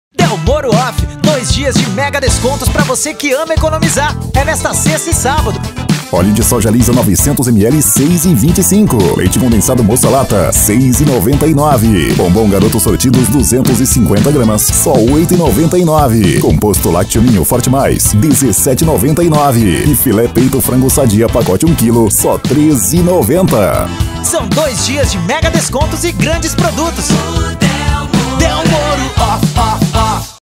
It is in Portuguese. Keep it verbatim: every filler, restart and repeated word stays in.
Del Moro Off, dois dias de mega descontos pra você que ama economizar. É nesta sexta e sábado. Óleo de soja lisa novecentos mililitros, seis e vinte e cinco. Leite condensado moça lata, seis e noventa e nove. Bombom garoto sortidos duzentos e cinquenta gramas, só oito e noventa e nove. Composto lácteo ninho forte mais, dezessete e noventa e nove. E filé peito frango sadia pacote um quilo, só treze e noventa. São dois dias de mega descontos e grandes produtos. Del Moro Off Off.